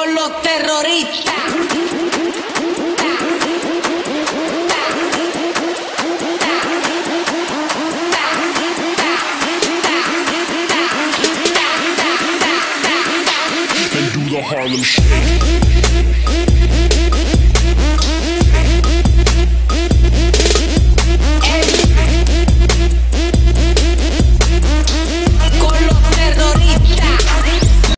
con los terroristas. And do the Harlem Shake.